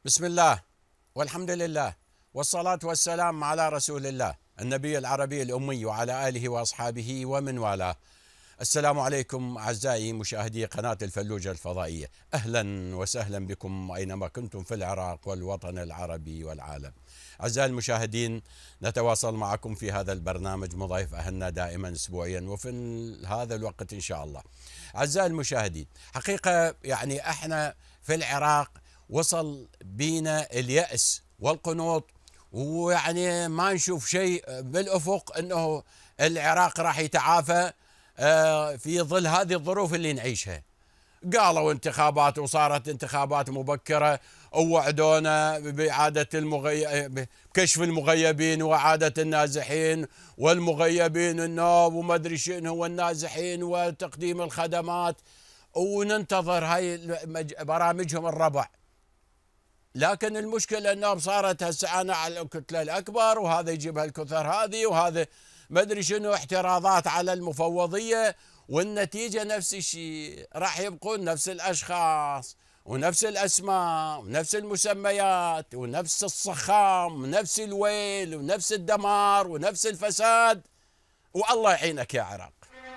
بسم الله والحمد لله والصلاة والسلام على رسول الله النبي العربي الأمي وعلى آله وأصحابه ومن والاه. السلام عليكم أعزائي مشاهدي قناة الفلوجة الفضائية، أهلا وسهلا بكم أينما كنتم في العراق والوطن العربي والعالم. أعزائي المشاهدين، نتواصل معكم في هذا البرنامج مضيف أهلنا دائما أسبوعيا وفي هذا الوقت إن شاء الله. أعزائي المشاهدين، حقيقة يعني احنا في العراق وصل بينا اليأس والقنوط، ويعني ما نشوف شيء بالأفق أنه العراق راح يتعافى في ظل هذه الظروف اللي نعيشها. قالوا انتخابات وصارت انتخابات مبكرة ووعدونا بإعادة بكشف المغيبين وإعادة النازحين والمغيبين النوب وما أدري شنو والنازحين وتقديم الخدمات، وننتظر هاي برامجهم الربع. لكن المشكلة أنه صارت هسه أنا على الكتلة الأكبر وهذا يجيبها الكثر هذه وهذا ما أدري شنو، احتراضات على المفوضية، والنتيجة نفس الشيء، راح يبقون نفس الأشخاص ونفس الأسماء ونفس المسميات ونفس الصخام ونفس الويل ونفس الدمار ونفس الفساد. والله يعينك يا عراق.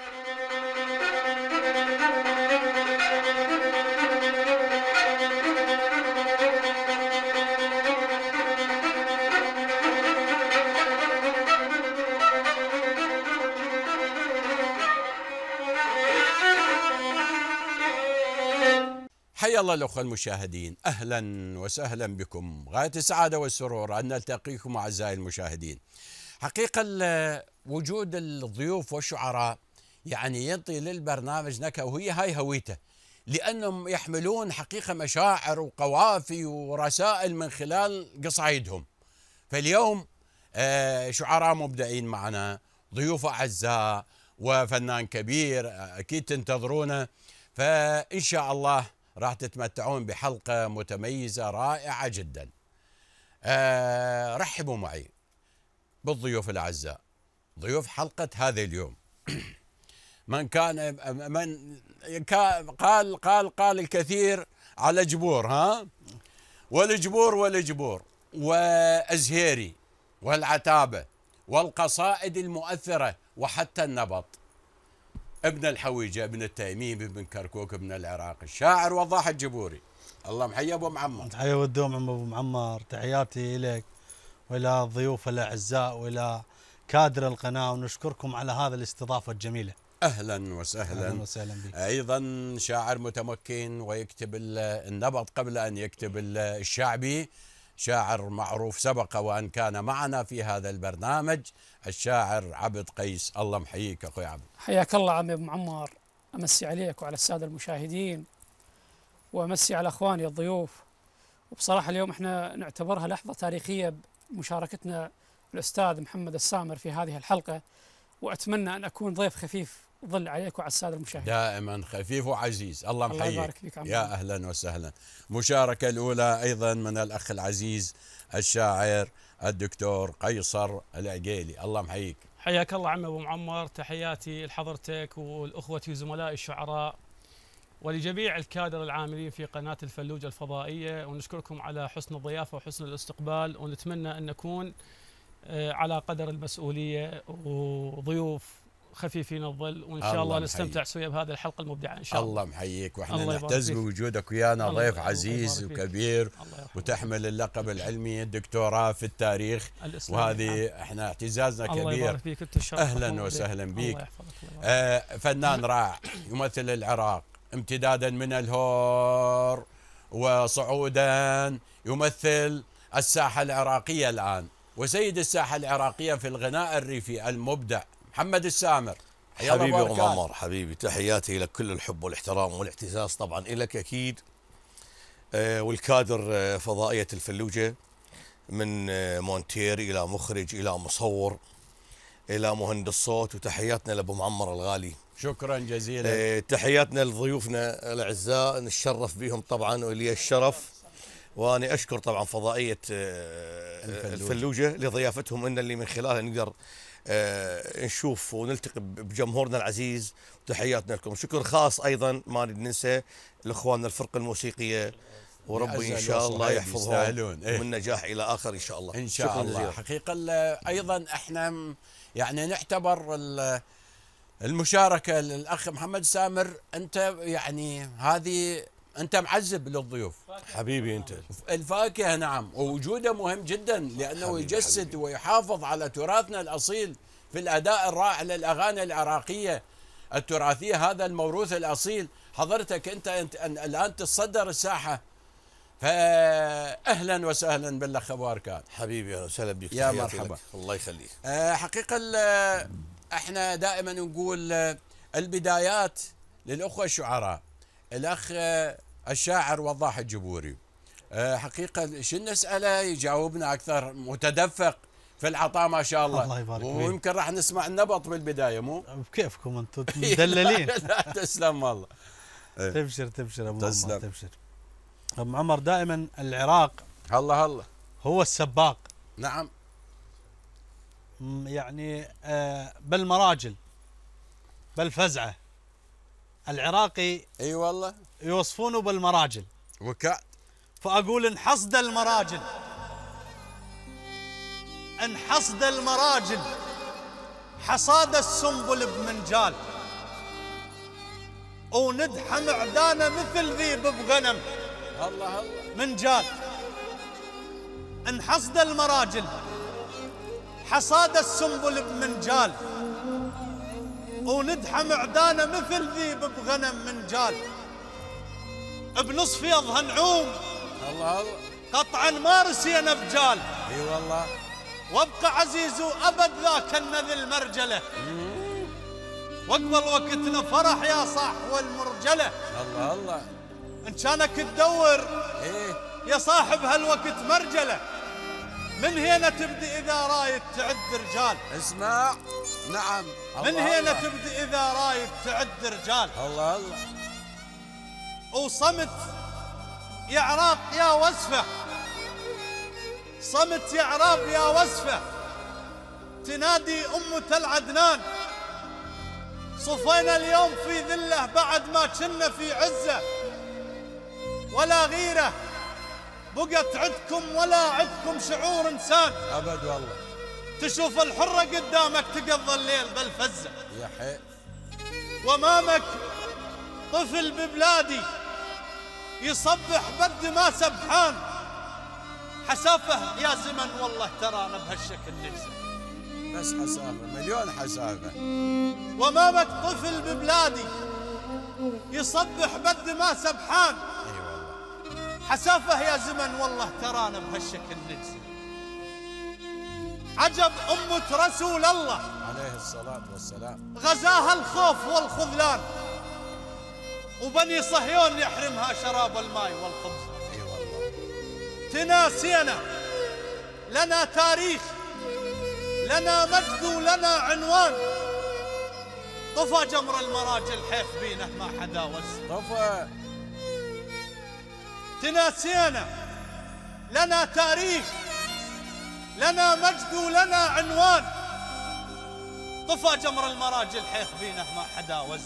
حيا الله الأخوة المشاهدين، أهلا وسهلا بكم. غاية السعادة والسرور أن نلتقيكم أعزائي المشاهدين. حقيقة وجود الضيوف والشعراء يعني ينطي للبرنامج نكهة، وهي هاي هويته، لأنهم يحملون حقيقة مشاعر وقوافي ورسائل من خلال قصايدهم. فاليوم شعراء مبدعين معنا، ضيوف أعزاء وفنان كبير أكيد تنتظرونه، فإن شاء الله راح تتمتعون بحلقة متميزة رائعة جدا. رحبوا معي بالضيوف الأعزاء، ضيوف حلقة هذا اليوم. من قال الكثير على جبور، والجبور وأزهيري والعتابة والقصائد المؤثرة وحتى النبط. ابن الحويجة، ابن التيميم، ابن كركوك، ابن العراق، الشاعر وضاح الجبوري. الله محيي ابو معمر. تحية والدوم عم ابو معمر، تحياتي لك والى الضيوف الاعزاء والى كادر القناه، ونشكركم على هذا الاستضافه الجميله. اهلا وسهلا. اهلا وسهلا بك. ايضا شاعر متمكن ويكتب النبط قبل ان يكتب الشعبي، شاعر معروف سبق وان كان معنا في هذا البرنامج، الشاعر عبد قيس. الله محييك اخوي عبد. حياك الله عمي ابو معمر، امسي عليك وعلى الساده المشاهدين وامسي على اخواني الضيوف. وبصراحه اليوم احنا نعتبرها لحظه تاريخيه بمشاركتنا الاستاذ محمد السامر في هذه الحلقه، واتمنى ان اكون ضيف خفيف ظل عليك وعلى الساده المشاهدين. دائما خفيف وعزيز. الله محييك. الله يبارك فيك عمي. يا اهلا وسهلا. مشاركه الاولى ايضا من الاخ العزيز الشاعر الدكتور قيصر العقيلي. الله محييك. حياك الله عم ابو معمر، تحياتي لحضرتك والاخوتي وزملائي الشعراء ولجميع الكادر العاملين في قناه الفلوجه الفضائيه، ونشكركم على حسن الضيافه وحسن الاستقبال، ونتمنى ان نكون على قدر المسؤوليه وضيوف خفيفين الظل، وان شاء الله نستمتع سويا بهذه الحلقه المبدعه ان شاء الله. الله محييك، واحنا نعتز بوجودك ويانا، ضيف عزيز وكبير، وتحمل اللقب العلمي الدكتوراه في التاريخ، وهذه احنا اعتزازنا كبير. الله يبارك فيك، اهلا وسهلا بك. فنان رائع يمثل العراق امتدادا من الهور وصعودا، يمثل الساحه العراقيه الان وسيد الساحه العراقيه في الغناء الريفي المبدع محمد السامر. حبيبي ابو معمر، حبيبي، تحياتي لك كل الحب والاحترام والاعتزاز طبعا لك اكيد، والكادر فضائيه الفلوجه من مونتير الى مخرج الى مصور الى مهندس صوت، وتحياتنا لابو معمر الغالي. شكرا جزيلا. تحياتنا لضيوفنا الاعزاء، نتشرف بهم طبعا ولي الشرف، وأنا أشكر طبعا فضائية الفلوجة لضيافتهم، إن اللي من خلالها نقدر نشوف ونلتقي بجمهورنا العزيز. وتحياتنا لكم. شكر خاص أيضا ما ننسى لإخواننا الفرقة الموسيقية وربي ان عزل شاء الله وصهيب يحفظهم يستاهلون. من نجاح الى اخر ان شاء الله. ان شاء شكراً الله. جزيلاً. حقيقه ايضا احنا يعني نعتبر المشاركه للاخ محمد سامر، انت يعني هذه انت معزب للضيوف. حبيبي انت. الفاكهه نعم، ووجوده مهم جدا لانه حبيبي يجسد حبيبي. ويحافظ على تراثنا الاصيل في الاداء الرائع للاغاني العراقيه التراثيه، هذا الموروث الاصيل. حضرتك انت الان تتصدر الساحه، فاهلا وسهلا بالاخ ابو اركان. حبيبي اهلا وسهلا بك. يا تحياتي مرحبا. لك. الله يخليك. حقيقه احنا دائما نقول البدايات للاخوه الشعراء. الاخ الشاعر وضاح الجبوري حقيقه شو نساله يجاوبنا اكثر، متدفق في العطاء ما شاء الله. الله يبارك فيك. ويمكن راح نسمع النبط بالبدايه مو؟ بكيفكم انتم مدللين. لا تسلم والله. تبشر تبشر ابو تسلم. عمر تبشر. ابو عمر دائما العراق الله الله. هو السباق، نعم. يعني بالمراجل بالفزعه. العراقي اي والله. يوصفونه بالمراجل، وكاد. فاقول انحصد المراجل، انحصد المراجل، حصاد السنبل بمنجال، وندحى معدانه مثل ذيب بغنم الله الله. منجال. انحصد المراجل، حصاد السنبل بمنجال، وندحى معدانه مثل ذيب بغنم منجال، بنصف يضها نعوم الله الله. قطعا ما رسينا بجال، اي والله. وابقى عزيز وابد ذاك النذي المرجله، واقبل وقتنا فرح يا صاح والمرجله. الله الله. ان كانك تدور ايه. يا صاحب هالوقت مرجله، من هنا تبدي اذا رايد تعد رجال، اسمع. نعم. من الله هنا الله. تبدي اذا رايد تعد رجال. الله الله. وصمت يا عراق يا وصفه، صمت يا عراب يا وصفه، تنادي أمة العدنان، صفينا اليوم في ذله بعد ما كنا في عزه، ولا غيره بقت عندكم ولا عندكم شعور انسان، ابد والله. تشوف الحره قدامك تقضى الليل بالفزه، يا حي. وامامك طفل ببلادي يصبح بد ما سبحان، حسافه يا زمن والله ترانا بهالشكل نجزه، بس حسافه مليون حسافه. وامامك طفل ببلادي يصبح بد ما سبحان، اي والله. حسافه يا زمن والله ترانا بهالشكل نجزه. عجب أمة رسول الله عليه الصلاة والسلام. غزاها الخوف والخذلان، وبني صهيون يحرمها شراب الماء والخبز. اي والله. تناسينا لنا تاريخ، لنا مجد ولنا عنوان، طفى جمر المراجل حيث بينه ما حدا وز. طفى. تناسينا لنا تاريخ، لنا مجد ولنا عنوان، طفى جمر المراجل حيث بينه ما حدا وز.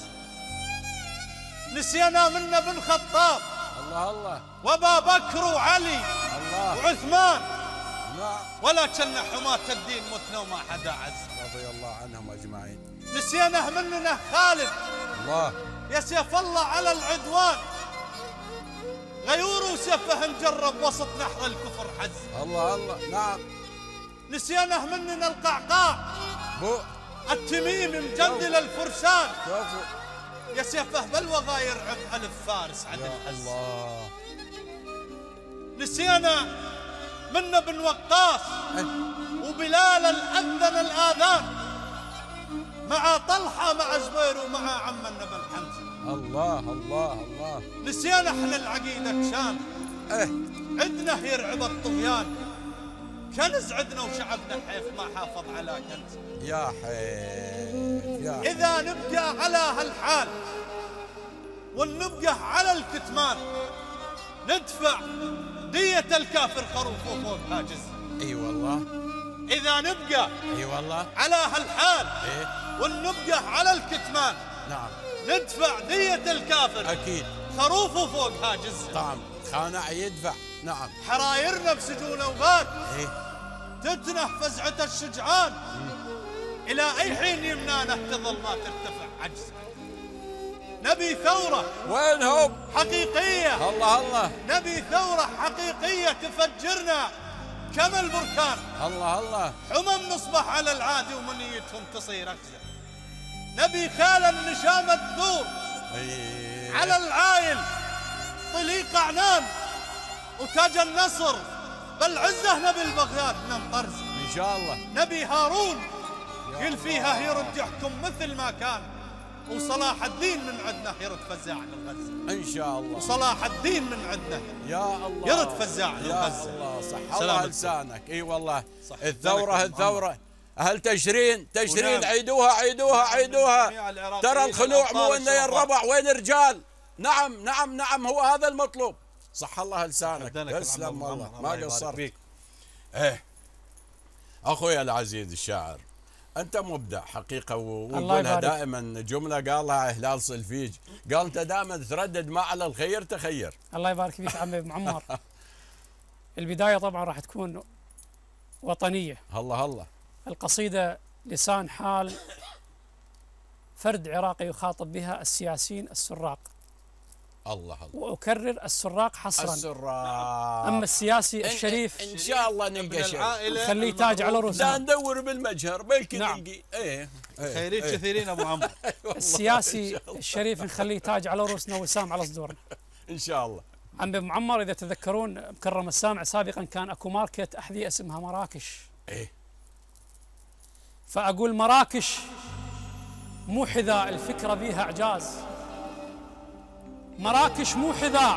نسينا منا بن خطاب الله الله. وابا بكر وعلي الله. وعثمان، نعم. ولكن حماة الدين متنا وما حدا عز. رضي الله عنهم اجمعين. نسينا مننا خالد الله. يا سيف الله على العدوان، غيور وسيفه مجرب وسط نحر الكفر حز. الله الله. نعم. نسينا مننا القعقاع بو. التميم مجندل الفرسان، شوفوا. يا سيفه بالوغى يرعب ألف فارس عدل يا حز. الله. نسينا منا بن وقاص إيه. وبلال الأذن الآذان، مع طلحة مع زبير ومع عم النبي حمزة. الله الله الله. نسينا احنا العقيدة كشان، ايه. عدنا يرعب الطغيان، كنز عدنا وشعبنا حيث ما حافظ على كنز. يا حيف يا حيف. إذا نبقى على هالحال ونبقى على الكتمان، ندفع دية الكافر خروف فوق حاجز. اي والله. إذا نبقى اي والله. على هالحال ايه. ونبقى على الكتمان، نعم. ندفع دية الكافر اكيد. خروف فوق حاجز. طعم خانع يدفع. نعم. حرايرنا بسجون وغاد إيه. تتنه فزعة الشجعان. إلى أي حين يمنانه تظل ما ترتفع عجزه. نبي ثورة وين هم؟ حقيقية. الله الله. نبي ثورة حقيقية تفجرنا كما البركان. الله الله. نصبح على العادي ومنيتهم تصير أخزة. نبي خال النشام الثور إيه. على العايل طليق عنان وتاج النصر بالعزة. نبي البغداد ننطرز إن شاء الله. نبي هارون كل فيها يرد يحكم مثل ما كان. وصلاح الدين من عندنا يرد فزاع للغزة. إن شاء الله. وصلاح الدين من عندنا يا الله يرد فزاع يا للغزة. الله. صح الله سلامتك. لسانك. اي والله. صح. الثورة ذلك الثورة. أهل تشرين ونعم. عيدوها عيدوها عيدوها. جميع العراقيين ترى الخنوع مو والأبطال انه الشرفاء. الربع وين رجال. نعم نعم نعم هو هذا المطلوب. صح الله لسانك. أبدانك تسلم العمر والله الله ما يبارك قصرت. فيك. ايه اخوي العزيز الشاعر انت مبدع حقيقه وقولها يبارك. دائما جمله قالها هلال صلفيج قال انت دائما تردد ما على الخير تخير. الله يبارك فيك عمي ابو معمر. البداية طبعا راح تكون وطنية. الله الله. القصيدة لسان حال فرد عراقي يخاطب بها السياسيين السراق، الله الله. وأكرر السراق حصرا. السراق. أما السياسي الشريف ان شاء الله نلقى شيء. خليه تاج على لا رؤوسنا. ندور بالمجهر بلكن نعم. نلقي. ايه خيرين كثيرين ابو عمرو. السياسي الشريف نخليه تاج على رؤوسنا وسام على صدورنا. ان شاء الله. عم ابو معمر اذا تتذكرون مكرم السامع سابقا كان اكو ماركت احذيه اسمها مراكش. ايه فاقول مراكش مو حذاء الفكره بيها اعجاز. مراكش مو حذاء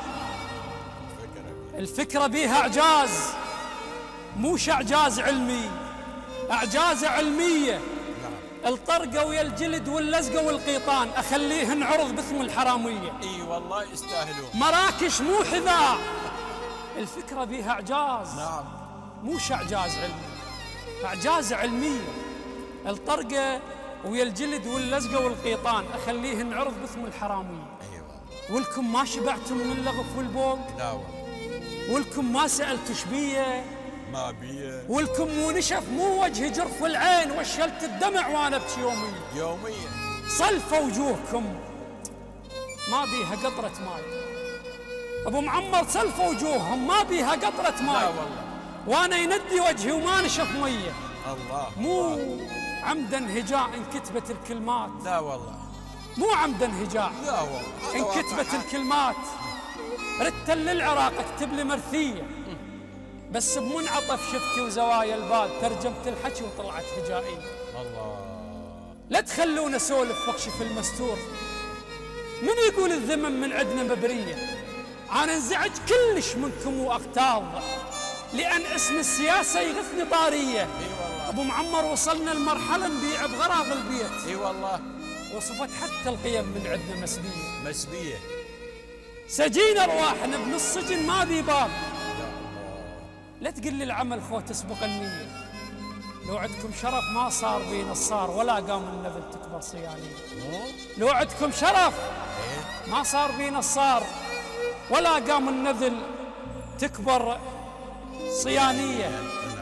الفكره بيها اعجاز. موش اعجاز علمي، اعجاز علميه. الطرقه ويا الجلد واللزقه والقيطان اخليهن عرض باسم الحراميه. اي والله يستاهلون. مراكش مو حذاء الفكره بيها اعجاز. نعم. موش اعجاز علمي، اعجاز علميه. الطرقه ويا الجلد واللزقه والقيطان اخليهن عرض باسم الحراميه. ايوه. ولكم ما شبعتم من اللغف والبوق؟ لا والله. ولكم ما سالتوا شبيه؟ ما بيه. ولكم مو نشف مو وجه جرف العين وشلت الدمع وانا ابكي يوميا. يوميا. صلفوا وجوهكم ما بيها قطره ماي. ابو معمر سلفوا وجوههم ما بيها قطره ماي. لا والله. وانا يندي وجهي وما نشف ميه. الله. مو عمدا هجاء انكتبت الكلمات. لا والله. مو عمدا هجاء لا والله. انكتبت الكلمات. ردت للعراق اكتب لي مرثيه بس بمنعطف شفتي وزوايا البال ترجمت الحكي وطلعت هجائيه. الله. لا تخلونا نسولف واكشف المستور. من يقول الذمم من عندنا مبريه؟ انا انزعج كلش منكم واغتاظ لان اسم السياسه يغثني طاريه. اي والله. ابو معمر وصلنا لمرحله نبيع بغراض البيت. اي والله. وصفت حتى القيم من عندنا مسبيه. مسبيه. سجين ارواحنا بنص سجن ما ذي باب. لا تقل لي العمل خو تسبق النيه. لو عندكم شرف ما صار بي نصار ولا قام النذل تكبر صيانيه. لو عندكم شرف ما صار بي نصار ولا قام النذل تكبر صيانيه.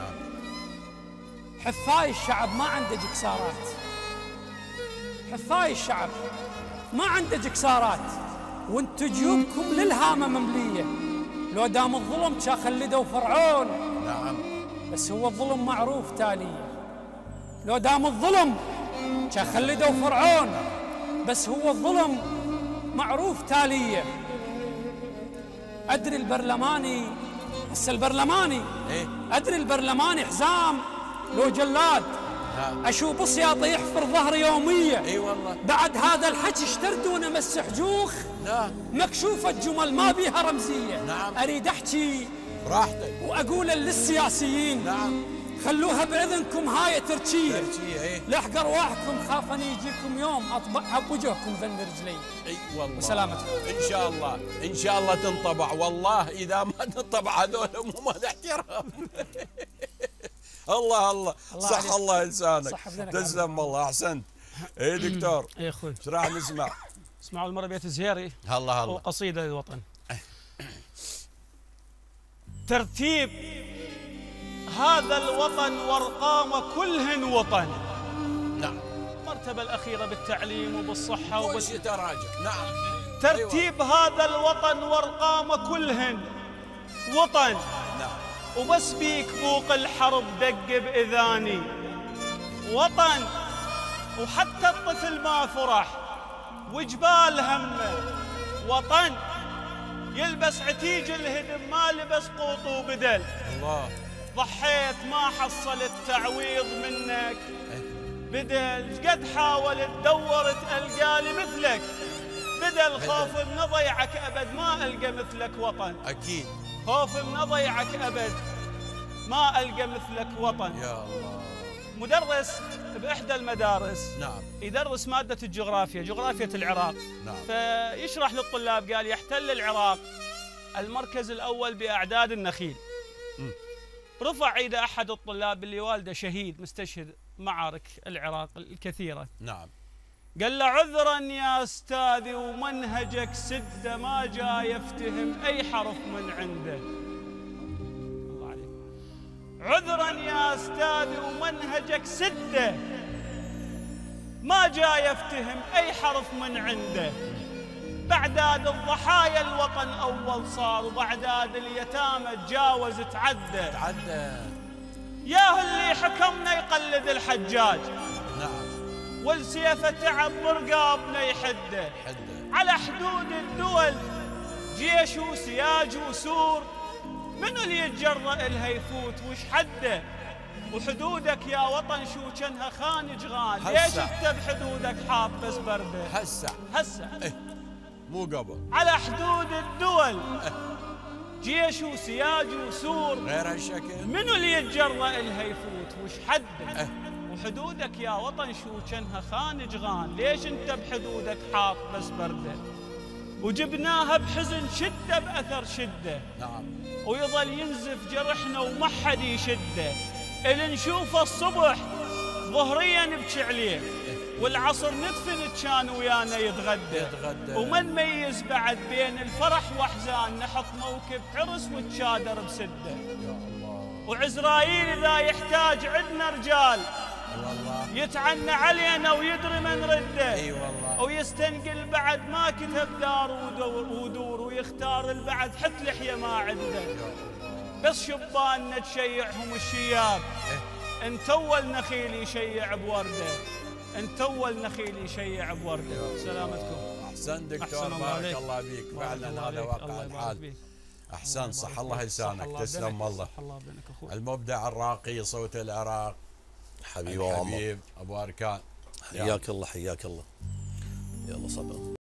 حفاي الشعب ما عنده جكسارات. حفاي الشعب ما عنده جكسارات وانتو جيوبكم للهامه ممليه. لو دام الظلم كا خلدوا فرعون. نعم. بس هو الظلم معروف تاليه. لو دام الظلم كا خلدوا فرعون بس هو الظلم معروف تاليه. ادري البرلماني هسه البرلماني ايه. ادري البرلماني حزام لو جلاد. اشوف بصياطه يحفر ظهري يوميه. اي والله. بعد هذا الحكي اشتردون امس حجوخ لا. مكشوفه جمل ما بيها رمزيه. نعم. اريد احكي براحتك. واقول للسياسيين نعم. خلوها باذنكم هاي تركيه. تركيه. ايه. لاحق ارواحكم خافني يجيكم يوم اطبعها بوجهكم ذن رجلي. اي والله. وسلامتكم. ان شاء الله ان شاء الله تنطبع. والله اذا ما تنطبع هذول مو مال احترام. الله الله. صح عليك. الله لسانك. صح بدنك. تسلم والله احسنت. اي دكتور. اي اخوي ايش راح نسمع؟ اسمعوا المره بيت الزهيري الله الله. وقصيده للوطن. ترتيب هذا الوطن وارقامه كلهن وطن. نعم. المرتبة الأخيرة بالتعليم وبالصحة كل شيء تراجع. نعم. ترتيب هذا الوطن وارقامه كلهن وطن. نعم. وبس بيك بوق الحرب دق بإذاني وطن. وحتى الطفل ما فرح وجبال همه وطن. يلبس عتيج الهدم ما لبس قوط وبدل. الله. ضحيت ما حصلت تعويض منك بدل. قد حاولت دورت ألقالي مثلك بدل. خوف من ضيعك أبد ما ألقى مثلك وطن. أكيد. خوف من ضيعك أبد ما ألقى مثلك وطن. يا الله. مدرس بإحدى المدارس نعم. يدرس مادة الجغرافيا، جغرافية العراق. نعم. فيشرح للطلاب قال يحتل العراق المركز الأول بأعداد النخيل. رفع ايد أحد الطلاب اللي والده شهيد مستشهد معارك العراق الكثيرة. نعم. قال له عذرا يا أستاذي ومنهجك سده ما جاي يفتهم أي حرف من عنده. الله عليك. عذرا يا أستاذي ومنهجك سده ما جاي يفتهم أي حرف من عنده. بعداد الضحايا الوطن أول صار وبعداد اليتامى تجاوز تعدى. ياه اللي حكمنا يقلد الحجاج. نعم. والسيف تعب برقابنا يحده. على حدود الدول جيش وسياج وسور من اللي يتجرأ لها يفوت وش حده. وحدودك يا وطن شو كانها خانج غال. ليش انت بحدودك حاط بس برده. هسه مو قبل. على حدود الدول جيش وسياج وسور غير هالشكل منو اللي يتجرأ لها يفوت وش حده. وحدودك يا وطن شو كانها خانج غان. ليش انت بحدودك حاط بس برده. وجبناها بحزن شده بأثر شده. نعم. ويظل ينزف جرحنا وما حد يشده. اللي نشوفه الصبح ظهريا نبكي عليه والعصر ندفن كان ويانا يتغدى. وما نميز بعد بين الفرح واحزان. نحط موكب عرس وتشادر بسده. يا الله. وعزرايل اذا يحتاج عندنا رجال والله يتعنى علينا ويدري من رده. اي والله. ويستنقل بعد ما كتب دار ودور ويختار البعد حت لحيه ما عنده. بس شباننا تشيعهم الشياب. انت اول نخيل يشيع بورده. انت اول نخيل يشيع بورده. سلامتكم. احسن دكتور بارك الله بيك. فعلا هذا واقع الحال. احسن صح الله لسانك. تسلم والله. المبدع الراقي صوت العراق حبيب ابو اركان. حياك الله حياك الله. يلا صبر.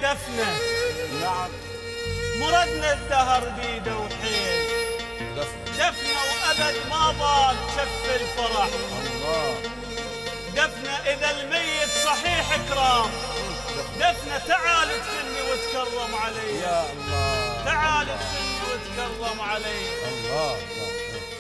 دفنه نعم مردنا الدهر بيده وحيل، دفنه وأبد ما ضاق شف الفرح. الله دفنه إذا الميت صحيح كرام، دفنه تعال ادفني وتكرم علي، يا الله تعال ادفني وتكرم علي. الله الله.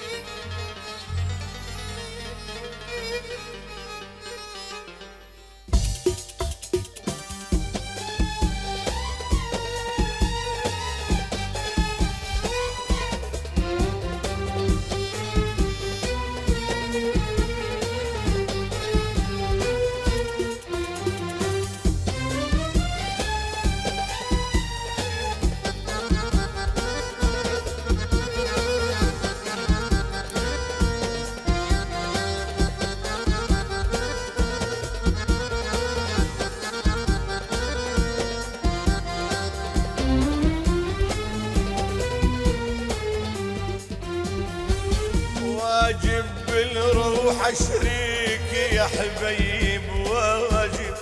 واجب بالروح شريك يا حبيب، واجب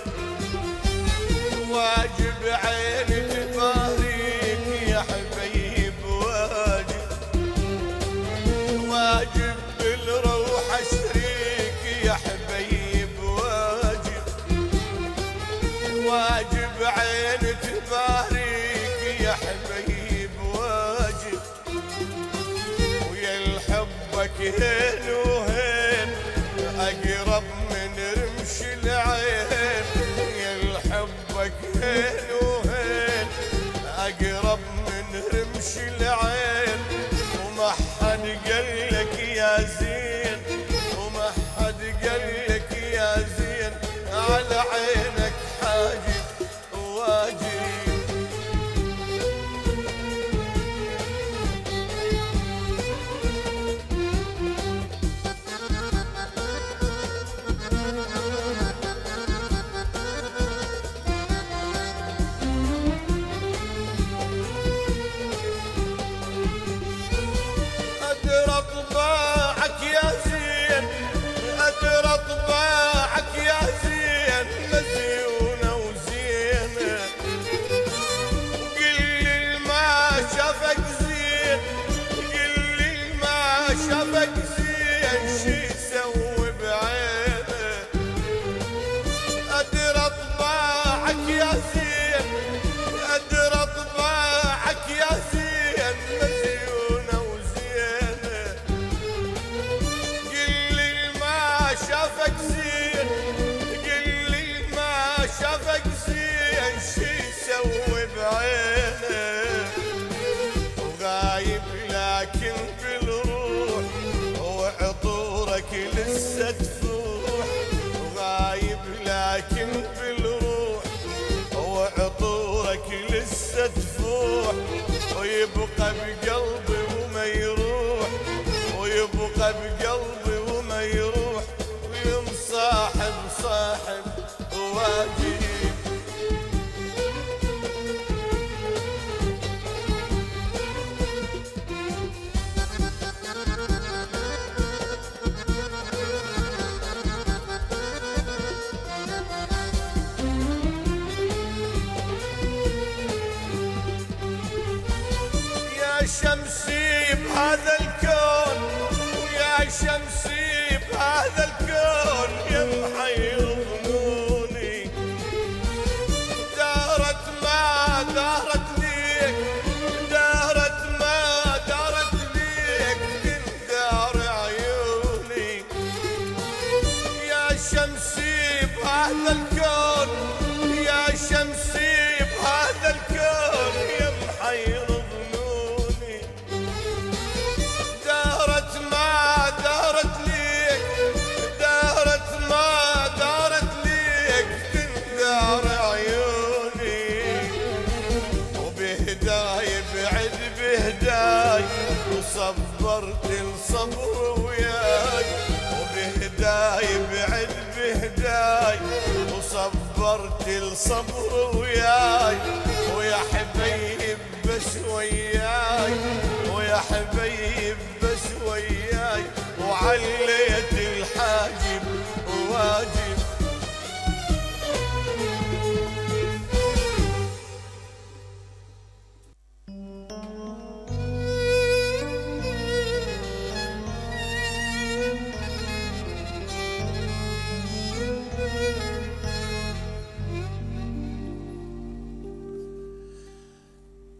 واجب عيني تباريك يا حبيب، واجب واجب بالروح شريك يا حبيب، واجب واجب عيني تباريك يا حبيب، واجب ويا الحبك هين وهين أقرب من رمش العين، يا الحبك هين وهين أقرب من رمش العين، وما حد قالك يا زين، وما حد قالك يا زين على عينك حاجب واجب. أدرى طباعك يا زين، أدرى طباعك يا زين، مزيونة وزينة، وقل لي ما شافك زين، قل لي ما شافك زين شي يسوي بعينه. أدرى طباعك يا زين، أدرى طباعك يا زين، مزيونة وزينة، قل لي ما شافك زين، قل لي ما شافك زين شي يسوي بعينه. وغايب لكن بالروح وعطورك لسه تفوح، وغايب لكن بالروح وعطورك لسه تفوح، ويبقى بقلبي وما يروح، ويبقى بقلبي وما يروح، ويمصاحب صاحب واجب. يا شمسي بهذا الكون، ويا شمسي بهذا الكون، يا محير ظنوني، دارت ما دارت ليك، دارت ما دارت ليك، تندار عيوني. يا شمسي بهذا الكون، يا شمسي بهذا الكون، يا محير ظنوني، دارت ما دارت ليك، دارت ما دارت ليك، تندار عيوني. وبهداي بعد بهداي وصبرت الصبر وياي، وبهداي بعد بهداي وصبرت الصبر وياي، ويا حبيب بس وياي، ويا حبيب بس وياي، وعليت الحاجب واجب.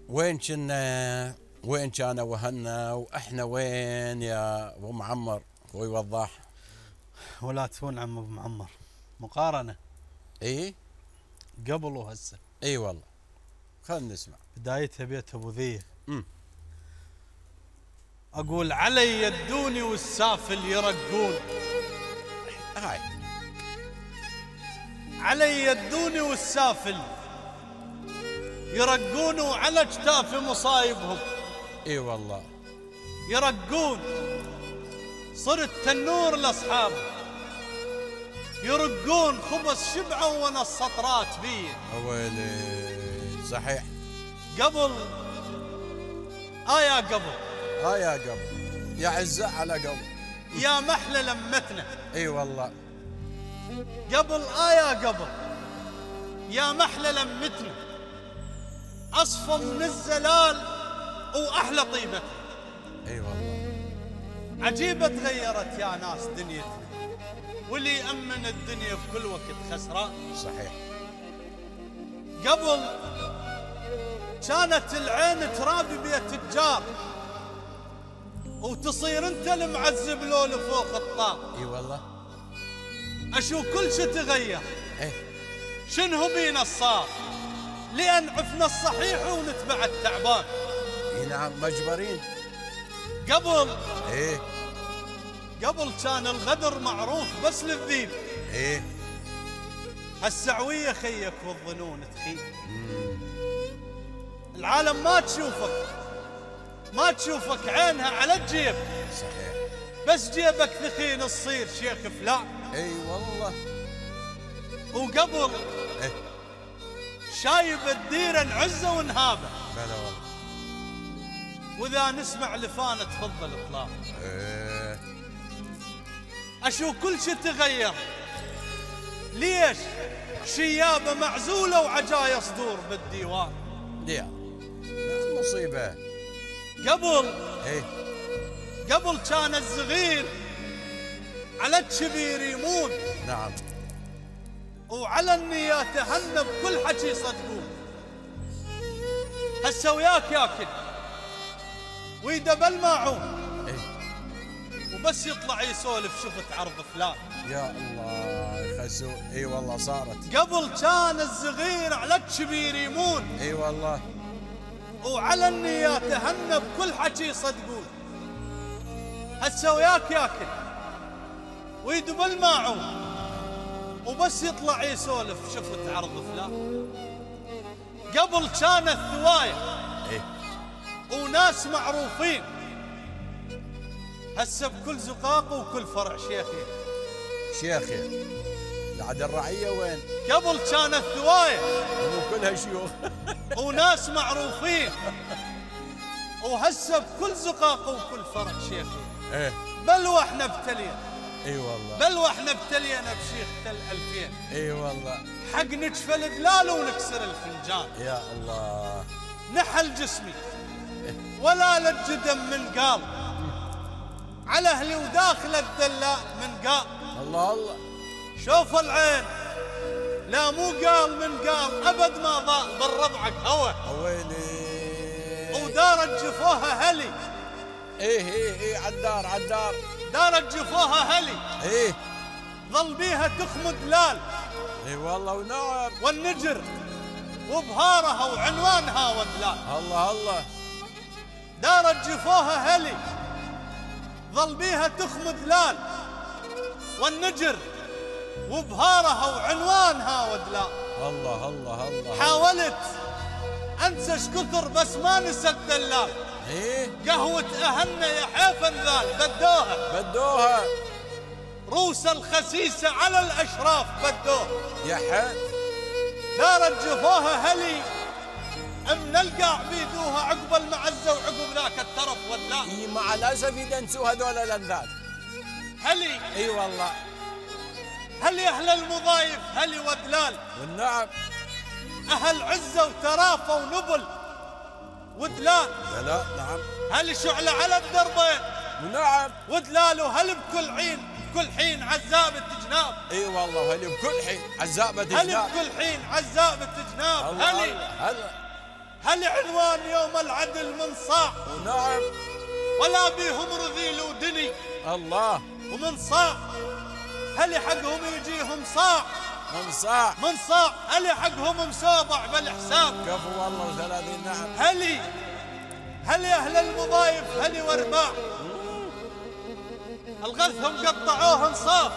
وين كان وهنا واحنا وين يا ابو معمر؟ اخوي وضاح. ولا تهون عم ابو معمر، مقارنه اي قبل وهسه. اي والله، خلنا نسمع. بدايتها بيت ابو ذيه. امم اقول علي يدوني والسافل يرقون، هاي علي يدوني والسافل يرقون، وعلى اجتاف مصايبهم اي والله يرقون. صرت تنور لاصحاب يرقون، خبز شبعوا وانا السطرات بي. ويلي صحيح. قبل يا قبل يا قبل يا عزة على قبل يا محلى لمتنا. اي والله قبل يا قبل يا محلى لمتنا، اصفى من الزلال واحلى طيبتنا. اي والله عجيبة تغيرت يا ناس دنيتنا، واللي يأمن الدنيا بكل وقت خسران. صحيح. قبل كانت العين ترابي بيت الجار، وتصير انت المعذب لو لفوق الطار. اي والله. اشوف كل شيء تغير، ايه شنو بينا صار؟ لأن عفنا الصحيح ونتبع التعبان. اي نعم مجبرين. قبل ايه كان الغدر معروف بس للذيب. ايه هالسعوية خيك والظنون تخيب. العالم ما تشوفك عينها على الجيب، صحيح. بس جيبك ثخين تصير شيخ فلان. اي والله. وقبل ايه شايب الديرة نعزة ونهابة، بلا والله. واذا نسمع لفانة تفضل اطلاق. ايه اشوف كل شيء تغير. ليش؟ شيابة معزولة وعجايا صدور بالديوان. يا مصيبة. قبل كان الصغير على الكبير يمون، نعم. وعلى النية تهنى بكل حكي يصدقون. هسه وياك ياكل ويده بالماعون، وبس يطلع يسولف شفت عرض فلان. يا الله يخسو. اي والله صارت. قبل كان الصغير على الكبير يمون، اي والله. وعلى النية تهنى بكل حكي يصدقون. هسه وياك ياكل ويده بالماعون، وبس يطلع يسولف شفت عرض فلان. قبل كانت ثوايا وناس معروفين، هسه بكل زقاق وكل فرع شيخي بعد الرعية وين؟ قبل كانت ثوايا مو كلها شيوخ وناس معروفين، وهسه بكل زقاق وكل فرع ايه بل واحنا ابتلينا. اي والله. بل واحنا ابتلينا بشيخ تل 2000. اي والله. حق نجفى الدلال ونكسر الفنجان. يا الله. نحل جسمي ولا للجدم من قال، على اهلي وداخل الدلاء من قال. الله الله. شوف العين لا مو قال من قال، ابد ما ضاء بالرضعك هوى. ويلي. ودارت جفوها هلي. ايه عالدار دارت جفوها هلي. ايه ظل بيها تخمد لال. اي والله ونعم. والنجر وبهارها وعنوانها ودلال. الله. دارت جفوها هلي، ظل بيها تخمد لال، والنجر وبهارها وعنوانها ودلال. الله. حاولت انسى ايش كثر بس ما نسى الدلال. ايه قهوة اهلنا يا حيفا ذال بدوها. روس الخسيسة على الاشراف بدوها. يا حد. دارت جفوها هلي، من القاع بيدوها عقب المعزة وعقب ذاك الترف واللام. اي مع الاسف يدنسوا هذول اللذات. هلي اي والله. هلي اهل المضايف هلي ودلال، والنعم. اهل عزة وترافة ونبل ودلال. لا نعم. هلي شعلة على الدربين ونعم. ودلال، وهل بكل حين عزابة جناب. اي والله. وهلي بكل حين عزابة هلي جناب. بكل حين عزابة جناب. هلي هلا هل عنوان يوم العدل من صاع؟ نعم. ولا بيهم رذيل ودني الله. ومن صاع هل حقهم يجيهم صاع؟ من صاع. من صاع هل حقهم مسوبع بالحساب؟ كفو والله و30 نعم. هل يا اهل المضايف هل ورباع الغثهم قطعوه انصاف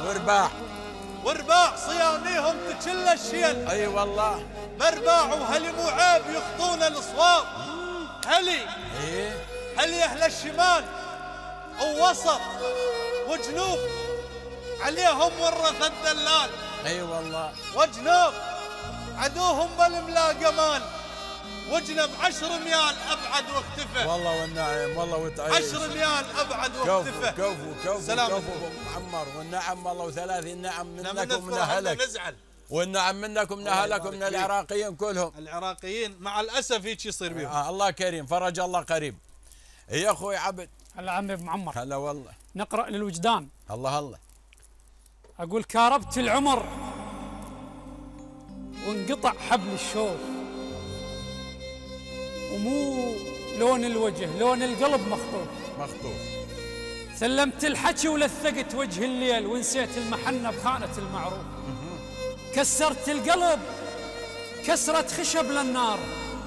ورباع صيانيهم تشل الشيل. اي والله. برباع وهل مو عيب يخطون الاصوات. هل يا اهل الشمال ووسط وجنوب عليهم ورث الدلال. اي والله. وجنوب عدوهم بالملاقى مال وجنب 10 ريال ابعد واختفى. والله والنعم والله وتعيش. 10 ريال ابعد واختفى. كفو ابو معمر والنعم والله و30 نعم منك ومن اهلك. نزعل والنعم منك ومن اهلك ومن العراقيين كلهم. العراقيين مع الاسف هيك يصير بيهم. الله كريم فرج الله قريب. يا اخوي عبد. هلا عمي ابو معمر. هلا والله. نقرأ للوجدان. الله. اقول كاربت العمر وانقطع حبل الشوف ومو لون الوجه لون القلب مخطوف. سلمت الحكي ولثقت وجه الليل ونسيت المحنة بخانة المعروف. كسرت القلب كسرة خشب للنار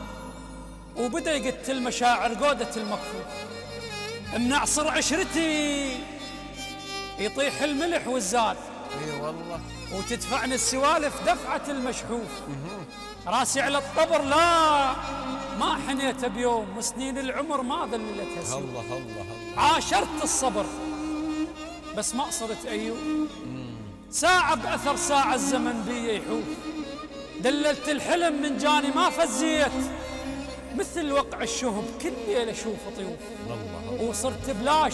وبديقت المشاعر قودة المكفوف. من عصر عشرتي يطيح الملح والزاد. اي والله. وتدفعني السوالف دفعة المشحوف. راسي على الطبر لا ما حنيت بيوم وسنين العمر ما ذللتها سيوف. الله. عاشرت الصبر بس ما صرت أيوب. ساعة بأثر ساعة الزمن بي يحوف. دللت الحلم من جاني ما فزيت مثل وقع الشهب كل ليلة أشوف طيوف. وصرت بلا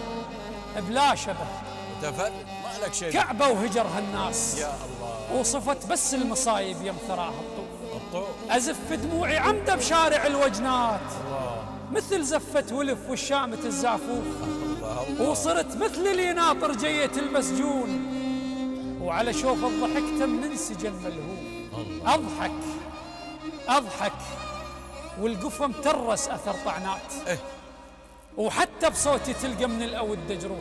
شبه تفرد ما لك شيء. كعبة وهجرها الناس. يا الله. وصفت بس المصايب يم ثراها الطوف. أزف دموعي عمده بشارع الوجنات. مثل زفة ولف والشامة الزعفوف. وصرت مثل اللي ناطر جية المسجون وعلى شوف الضحك تم ننسجن ملهوف. أضحك والقفة مترس أثر طعنات. وحتى بصوتي تلقى من الأود دجروف.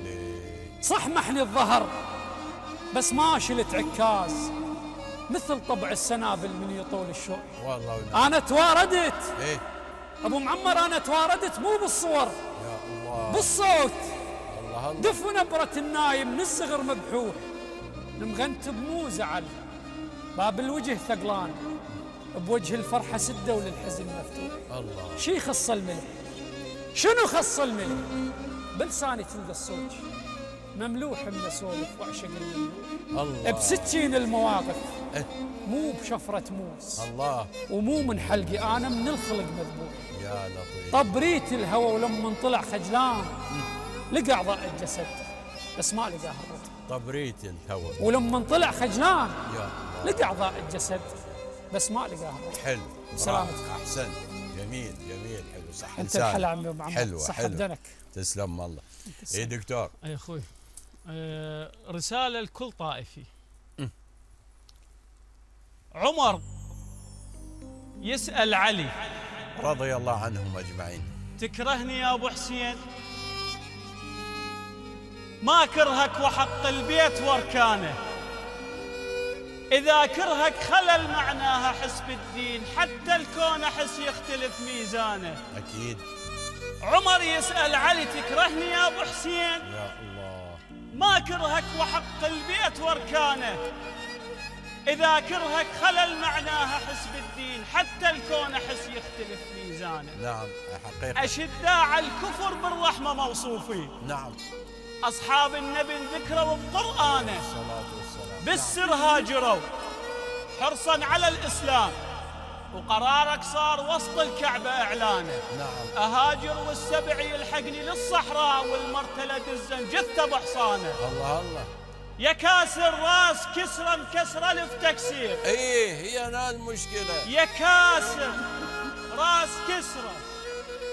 صح محني الظهر بس ما شلت عكاز مثل طبع السنابل من يطول الشوق. والله أنا تواردت. أبو معمر أنا تواردت مو بالصور يا الله بالصوت. الله. دف نبرة النايم من الصغر مبحوح مغنتب مو زعل باب الوجه ثقلان بوجه الفرحة سدة وللحزن مفتوح. الله. شي خص الملح شنو خص الملح بلساني تلقى الصوت مملوح من اسولف واعشق المملوح. الله. بسكين المواقف مو بشفرة موس. الله. ومو من حلقي انا من الخلق مذبوح. يا لطيف. طبريت الهوى ولما طلع خجلان لقى اعضاء الجسد بس ما لقاها الروح. طبريت الهوى ولما طلع خجلان يا الله لقى اعضاء الجسد بس ما لقاها الروح. حلو. سلامتك. احسن. جميل حلو صح. انت الحلا عمي ابو معمر. حلوه صح حلوه. بدنك. تسلم والله. اي دكتور. اي اخوي. رسالة لكل طائفي. عمر يسأل علي رضي الله عنهم اجمعين. تكرهني يا ابو حسين؟ ما كرهك وحق البيت واركانه. اذا كرهك خلل معناها حسب الدين حتى الكون احس يختلف ميزانه. اكيد. عمر يسأل علي تكرهني يا ابو حسين؟ يا الله. ما كرهك وحق البيت واركانه. إذا كرهك خلل معناها حسب الدين حتى الكون أحس يختلف ميزانه. نعم حقيقة. أشداء الكفر بالرحمة موصوفين. نعم. أصحاب النبي ذكروا بقرآنه. الصلاة والسلام. بالسر هاجروا حرصا على الإسلام وقرارك صار وسط الكعبة إعلانه. نعم. أهاجر والسبع يلحقني للصحراء والمرتلة دزن جثة بحصانه. الله. يا كاسر راس كسرة مكسرة لفتكسير. ايه هي انا المشكلة. يا كاسر راس كسرة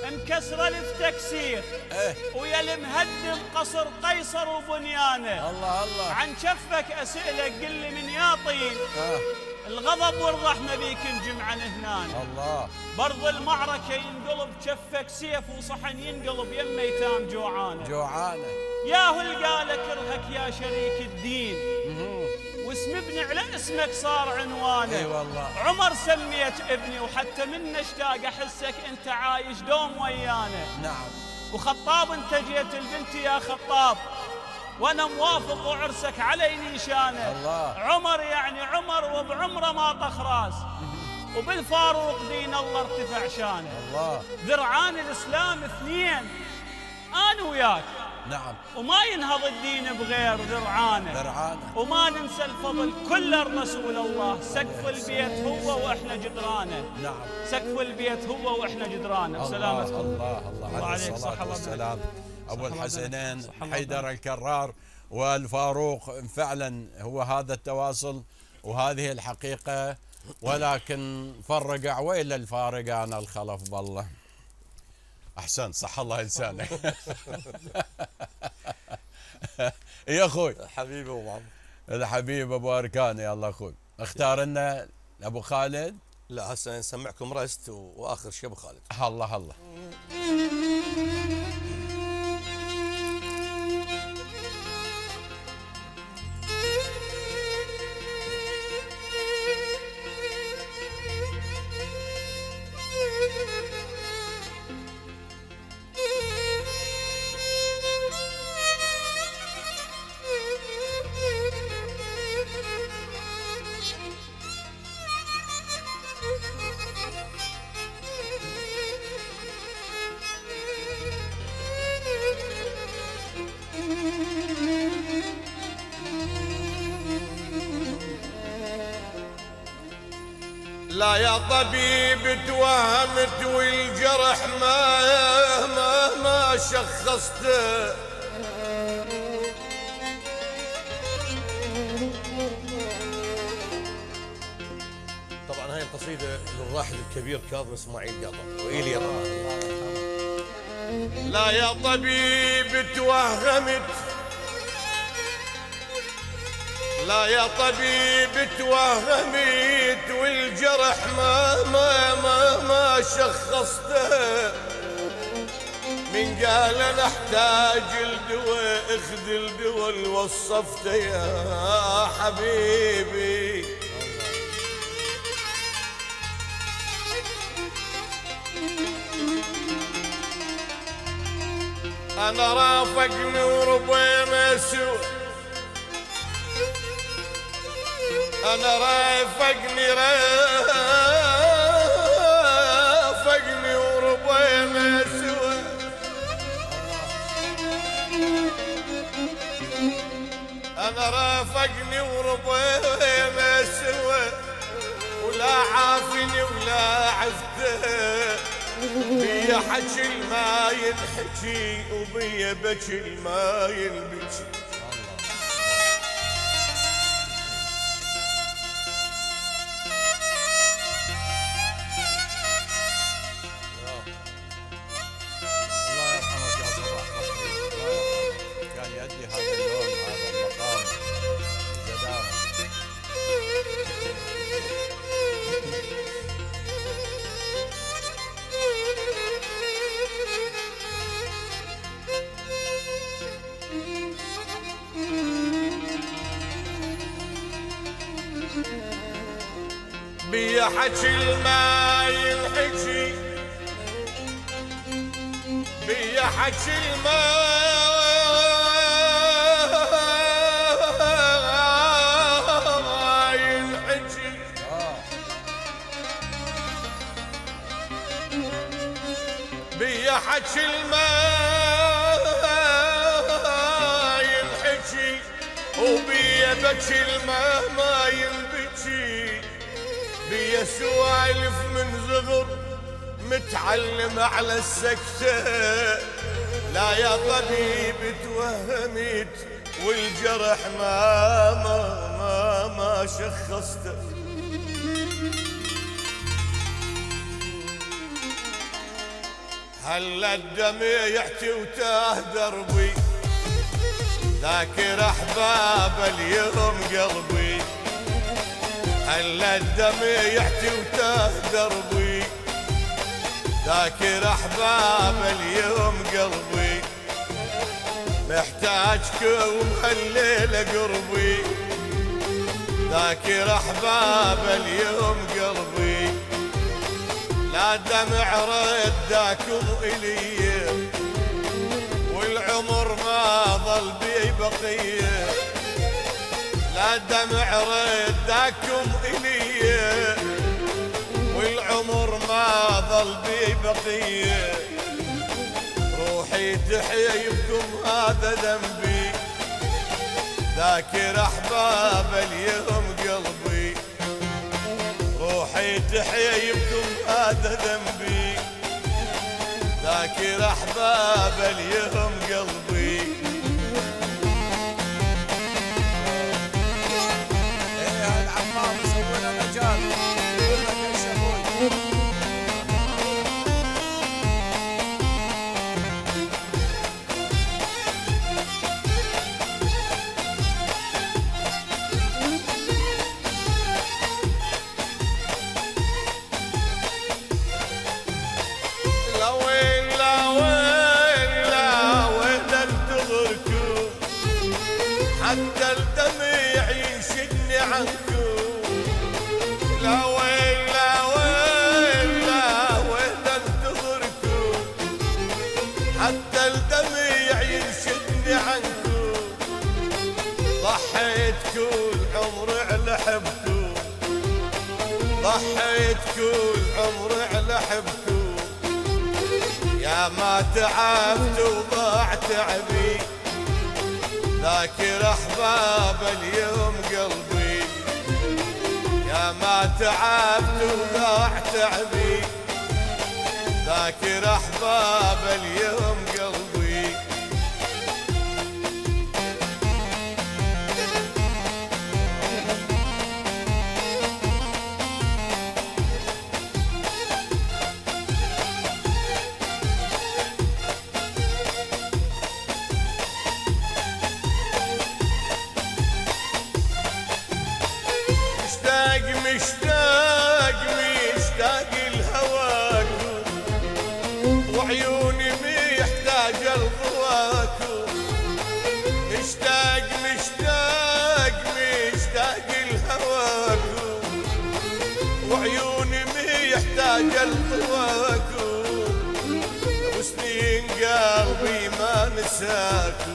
مكسره الفتكسير ويا المهدم قصر قيصر وبنيانه. الله الله. عن شفك اسالك قل لي من يا طين الغضب والرحمه بيك نجمع هنا. الله. برض المعركه ينقلب شفك سيف وصحن ينقلب يم ايتام جوعانه. جوعانه. ياهو القاله كرهك يا شريك الدين واسم ابني على اسمك صار عنوانه. اي والله. عمر سميت ابني وحتى من اشتاق احسك انت عايش دوم ويانا. نعم. وخطاب انت جيت لبنتي يا خطاب وانا موافق وعرسك علي نيشانه. الله. عمر يعني عمر وبعمره ما طخ راس وبالفاروق دين الله ارتفع شانه. الله. ذرعان الاسلام اثنين انا وياك. نعم. وما ينهض الدين بغير ذرعانه. ذرعانه. وما ننسى الفضل كله رسول الله. سقف البيت هو واحنا جدرانه. نعم. سقف البيت هو واحنا جدرانه. بسلامتكم. الله عليه الصلاة والسلام. أبو الحسنين حيدر الكرار والفاروق، فعلا هو هذا التواصل وهذه الحقيقة. ولكن فرق عويل الفارق أنا الخلف بالله. أحسن، صح الله لسانك. يا أخوي حبيبي أبو محمد. الحبيب أبو أركان. يا الله أخوي اختار لنا أبو خالد. لا هسه نسمعكم رست وآخر شيء أبو خالد. الله الله. لا يا طبيب توهمت والجرح ما شخصته. طبعا هاي القصيدة للراحل الكبير كاظم اسماعيل قاطع وإيليا. لا يا طبيب توهمت، لا يا طبيب توهمت والجرح ما شخصته. من قال انا احتاج الدواء اخذ الدواء اللي وصفته يا حبيبي. انا رافقني وربينا سوا، أنا رافقني وربينا سوا. أنا رافقني وربينا سوا ولا عافني ولا عفته. بيا حكي ما ينحكي وبيا بكي ما ينبكي. بيا حكي ما ينحكي، بيا حكي ما ينحكي. بيا حكي ما ينحكي وبيا بكي ما ينبكي. بيا سوالف من صغر متعلم على السكتة. لا يا طبيب توهمت والجرح ما شخصته. هلا الدمع يحكي وتاه دربي ذاكر احباب اليوم قلبي هلا الدمع يحكي وتاه دربي ذاكر احباب اليوم قلبي محتاجكم هالليله قربي ذاكر احباب اليوم قلبي لا دمع رداكم الي والعمر ما ظل بي بقيه لا دمع رداكم الي والعمر ما ظل بي بقيه روحي تحيا بكم هذا ذنبي ذاكر احباب اليوم قلبي روحي تحيا بكم هذا ذنبي ذاكر احباب اليوم قلبي ايه العمار مسوي لنا مجال يقول لك ايش ابوي حتى الدمع ينشدني عنكم لا وين لا وين لا وين انتظركم حتى الدمع ينشدني عنكم ضحيت كل عمري على حبكم ضحيت كل عمري على حبكم يا ما تعبت وضاع تعبي ذاكر احباب اليوم قلبي يا ما تعبت وضاع تعبي ذاكر احباب اليوم قلبي مشتاق مشتاق لهواكم وعيوني محتاجة لضواكم مشتاق مشتاق مشتاق لهواكم وعيوني محتاجة لضواكم وسنين قلبي ما نساكم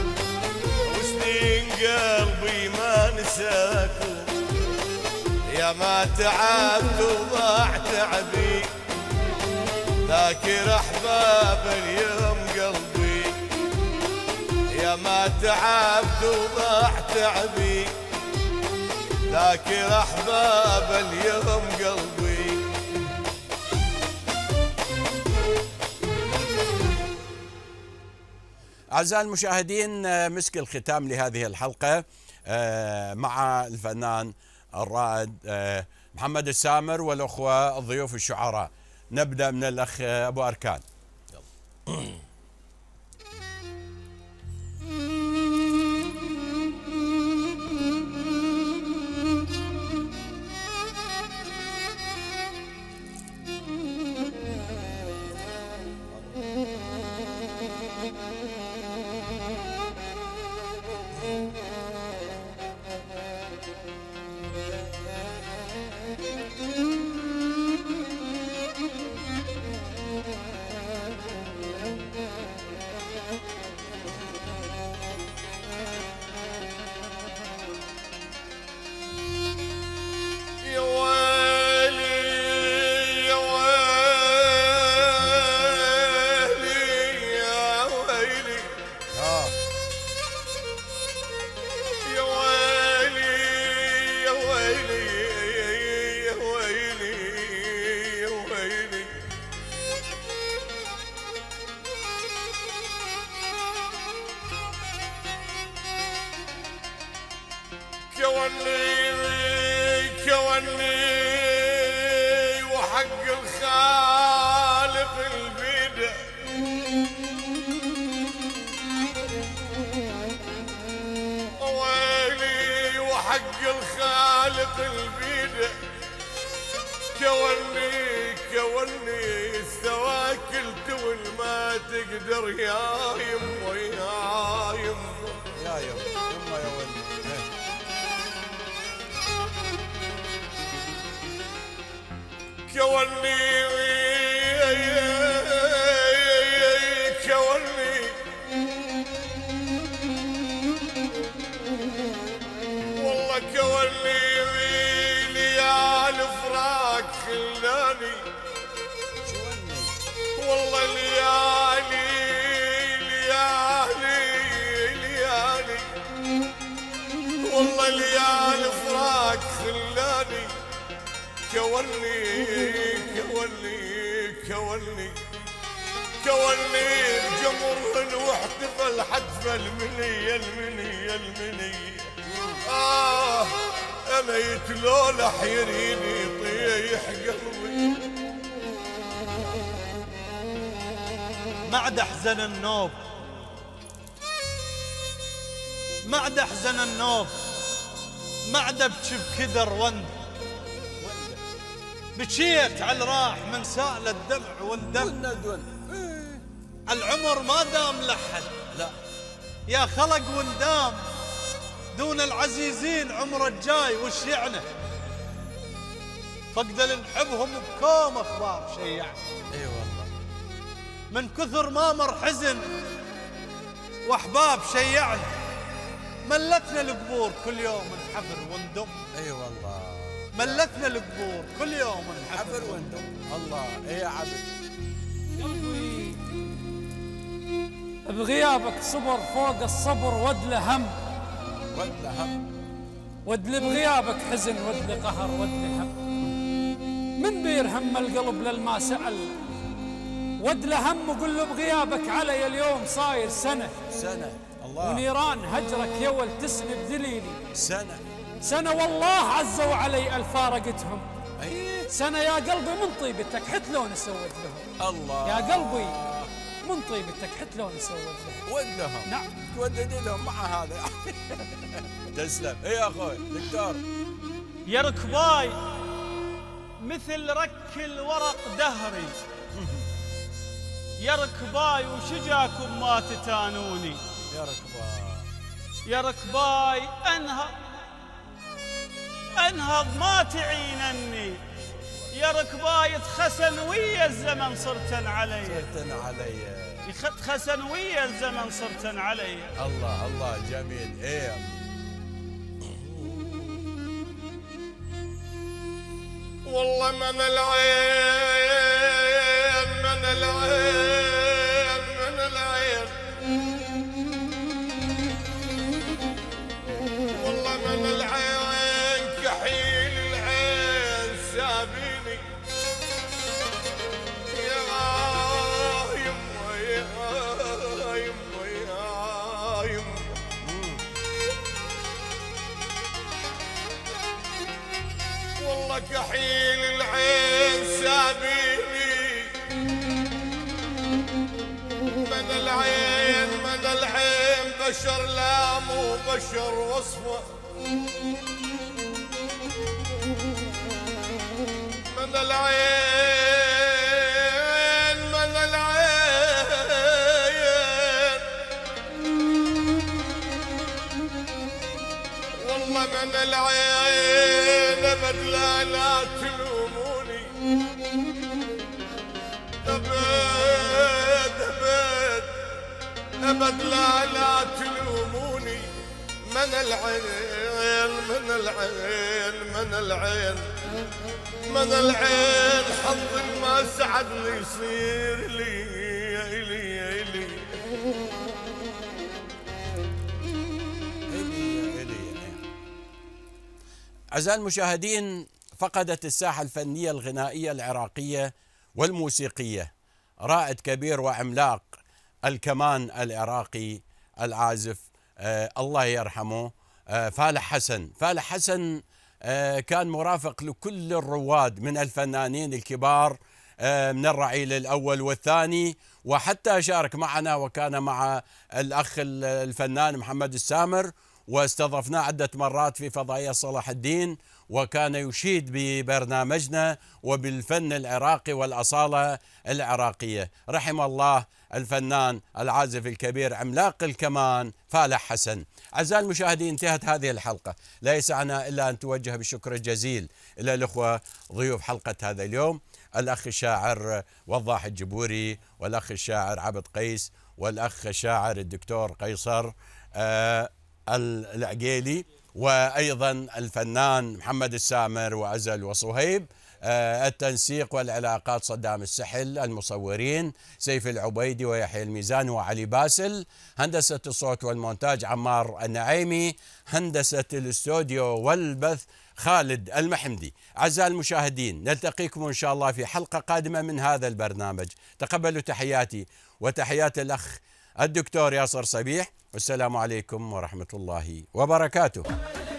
وسنين قلبي ما نساكم يا ما تعبت وضاع تعبي ذاكر احباب اليوم قلبي يا ما تعبت وضاع تعبي ذاكر احباب اليوم قلبي أعزائي المشاهدين مسك الختام لهذه الحلقة مع الفنان الرائد محمد السامر والأخوة الضيوف الشعراء. نبدأ من الأخ أبو أركان. كوني وحق الخالق البدع حق الخالق البيده كوني السواكل والما تقدر يا يمه يا يمه يا يمه يا ولدي. كوني والله كوني ليال فراق خلاني والله ليالي والله ليال فراق خلاني كوني بجمر واحتفل حتف المنية انا يتلولح يريني يطيح قلبي ما عاد احزن النوب، ما عاد احزن النوب، ما عاد ابكي بكدر وند، بكيت على راح من سال الدمع والدم. العمر ما دام لحد لا يا خلق وندام دون العزيزين عمره الجاي وش يعني؟ فقد اللي نحبهم بكوم اخبار شيع. اي والله من كثر ما مر حزن واحباب شيعنا ملتنا القبور كل يوم نحفر وندم. اي والله ملتنا القبور كل يوم حفر وندم. الله ايه يا عبد بغيابك صبر فوق الصبر ودله هم، ودل بغيابك حزن ودل قهر ودل هم. من بير هم القلب للما سأل ودل هم وقل له بغيابك علي اليوم صاير سنة الله ونيران هجرك يا ولد تسلب ذليلي سنة والله عزوا علي الفارقتهم. سنة يا قلبي من طيبتك حتلون سويت لهم. الله يا قلبي من طيبتك حتلون سويت لهم. ودهم نعم تودد لهم مع هذا. تسلم. اي يا اخوي دكتور. يا ركباي مثل رك الورق دهري، يا ركباي وشجاكم ما تتانوني. يا ركباي انهض ما تعينني، يا ركباي تخسن ويا الزمن صرتن علي. تخسن ويا الزمن صرتن علي. الله جميل. ايه والله من العين والله من العين كحيل العين سابيني يا يمه يا يمه يا يمه والله كحيل العين سابيني من العين بشر لا مو بشر وصفه من العين والله من العين ابد لا تلوموني ابد لا تلوموني من العين حظ ما سعدني يصير لي أعزائي المشاهدين، فقدت الساحة الفنية الغنائية العراقية والموسيقية رائد كبير وعملاق الكمان العراقي العازف الله يرحمه فالح حسن كان مرافق لكل الرواد من الفنانين الكبار من الرعيل الأول والثاني، وحتى شارك معنا وكان مع الأخ الفنان محمد السامر واستضفناه عدة مرات في فضائية صلاح الدين، وكان يشيد ببرنامجنا وبالفن العراقي والأصالة العراقية. رحم الله الفنان العازف الكبير عملاق الكمان فالح حسن. أعزائي المشاهدين، انتهت هذه الحلقة، لا يسعنا إلا أن توجه بالشكر الجزيل إلى الأخوة ضيوف حلقة هذا اليوم، الأخ الشاعر وضاح الجبوري، والأخ الشاعر عبد قيس، والأخ الشاعر الدكتور قيصر العقيلي، وأيضا الفنان محمد السامر وأزل وصهيب، التنسيق والعلاقات صدام السحل، المصورين سيف العبيدي ويحيى الميزان وعلي باسل، هندسة الصوت والمونتاج عمار النعيمي، هندسة الاستوديو والبث خالد المحمدي. أعزائي المشاهدين، نلتقيكم إن شاء الله في حلقة قادمة من هذا البرنامج. تقبلوا تحياتي وتحيات الأخ الدكتور ياسر صبيح، والسلام عليكم ورحمة الله وبركاته.